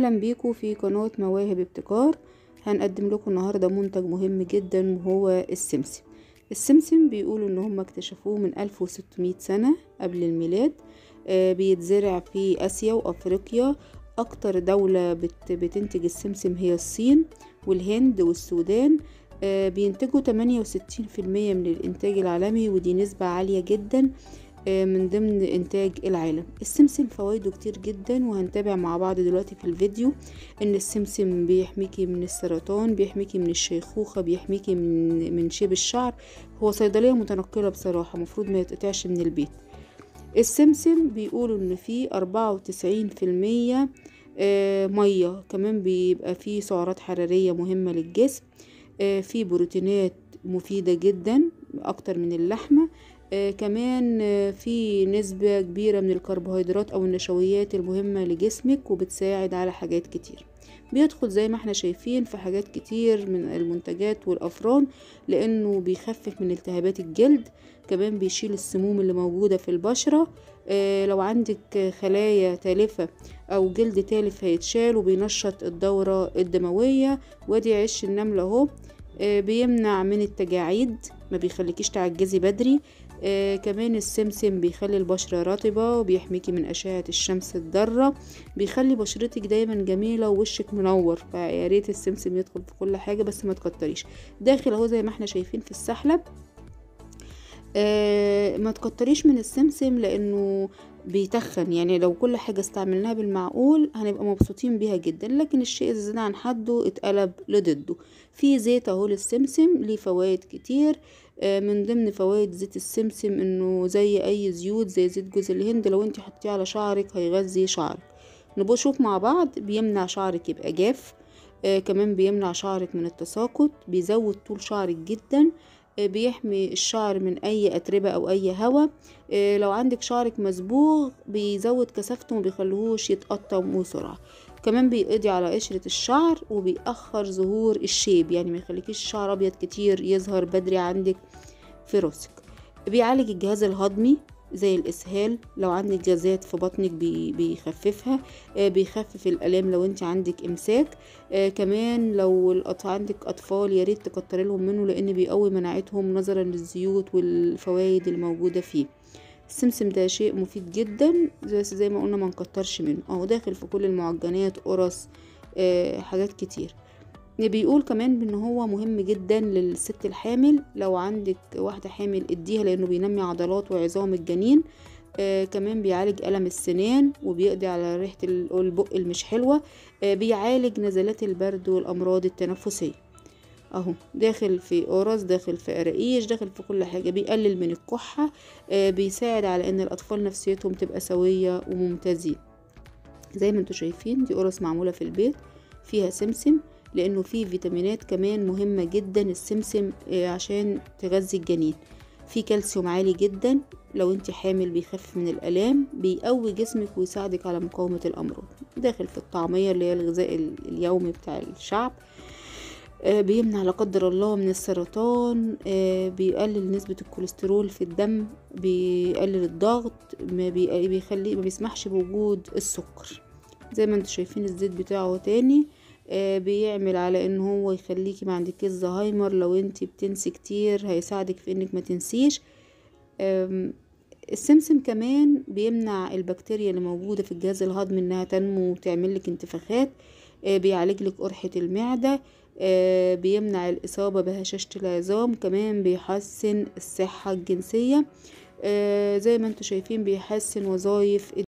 اهلا بيكم في قناة مواهب ابتكار. هنقدم لكم النهاردة منتج مهم جدا وهو السمسم. السمسم بيقولوا ان هم اكتشفوه من 1600 سنة قبل الميلاد. بيتزرع في اسيا وافريقيا. اكتر دولة بتنتج السمسم هي الصين والهند والسودان. بينتجوا 68% من الانتاج العالمي، ودي نسبة عالية جدا من ضمن انتاج العالم. السمسم فوائده كتير جدا، وهنتابع مع بعض دلوقتي في الفيديو ان السمسم بيحميكي من السرطان، بيحميكي من الشيخوخة، بيحميكي من شيب الشعر. هو صيدلية متنقلة بصراحة، مفروض ما يتقطعش من البيت. السمسم بيقولوا ان فيه 94% مية، كمان بيبقى فيه سعرات حرارية مهمة للجسم، فيه بروتينات مفيدة جدا اكتر من اللحمة، كمان في نسبة كبيرة من الكربوهيدرات او النشويات المهمة لجسمك، وبتساعد على حاجات كتير. بيدخل زي ما احنا شايفين في حاجات كتير من المنتجات والافران، لانه بيخفف من التهابات الجلد، كمان بيشيل السموم اللي موجودة في البشرة. لو عندك خلايا تالفة او جلد تالف هيتشال، وبينشط الدورة الدموية. وادي عش النملة اهو. بيمنع من التجاعيد، ما بيخليكيش تعجزي بدري. كمان السمسم بيخلي البشرة رطبة، وبيحميكي من أشعة الشمس الضارة، بيخلي بشرتك دايما جميلة ووشك منور. فيا ريت السمسم يدخل في كل حاجة، بس ما تكتريش. داخل اهو زي ما احنا شايفين في السحلب. ما تكتريش من السمسم لانه بيتخن، يعني لو كل حاجة استعملناها بالمعقول هنبقى مبسوطين بيها جدا، لكن الشيء إذا زاد عن حده اتقلب لضده. في زيت اهو للسمسم ليه فوائد كتير. من ضمن فوائد زيت السمسم انه زي اي زيوت، زي زيت جوز الهند، لو انت حطيه على شعرك هيغذي شعرك. نشوف مع بعض. بيمنع شعرك يبقى جاف، كمان بيمنع شعرك من التساقط، بيزود طول شعرك جدا، بيحمي الشعر من اي اتربة او اي هوا. لو عندك شعرك مصبوغ بيزود كثافته ومبيخليهوش يتقطم بسرعة. كمان بيقضي على قشرة الشعر، وبيأخر ظهور الشيب، يعني ما يخليكيش الشعر ابيض كتير يظهر بدري عندك في راسك. بيعالج الجهاز الهضمي زي الاسهال، لو عندك جازات في بطنك بيخففها. بيخفف الالام لو انت عندك امساك. كمان لو عندك اطفال يا ريت تكتري لهم منه، لان بيقوي مناعتهم نظرا للزيوت والفوائد الموجوده فيه. السمسم ده شيء مفيد جدا، بس زي ما قلنا ما نكترش منه. اهو داخل في كل المعجنات، قرص، حاجات كتير. بيقول كمان ان هو مهم جدا للست الحامل، لو عندك واحدة حامل اديها، لانه بينمي عضلات وعظام الجنين. كمان بيعالج ألم السنان، وبيقضي على ريحة البق المش حلوة. بيعالج نزلات البرد والأمراض التنفسية. اهو داخل في قرص، داخل في قراقيش، داخل في كل حاجة. بيقلل من الكحة، بيساعد على ان الأطفال نفسيتهم تبقى سوية وممتازين. زي ما انتوا شايفين دي قرص معمولة في البيت فيها سمسم، لانه فيه فيتامينات كمان مهمة جدا السمسم عشان تغذي الجنين. فيه كالسيوم عالي جدا، لو انت حامل بيخفف من الالام، بيقوي جسمك ويساعدك على مقاومة الامراض. داخل في الطعمية اللي هي الغذاء اليومي بتاع الشعب. بيمنع لا قدر الله من السرطان، بيقلل نسبة الكوليسترول في الدم، بيقلل الضغط، ما بيسمحش بوجود السكر. زي ما انتوا شايفين الزيت بتاعه تاني. بيعمل على ان هو يخليكي ما عندكيش زهايمر، لو انت بتنسي كتير هيساعدك في انك ما تنسيش. السمسم كمان بيمنع البكتيريا اللي موجودة في الجهاز الهضمي انها تنمو وتعمل لك انتفاخات. بيعالج لك قرحة المعدة. بيمنع الإصابة بهشاشة العظام، كمان بيحسن الصحة الجنسية. زي ما انتوا شايفين بيحسن وظائف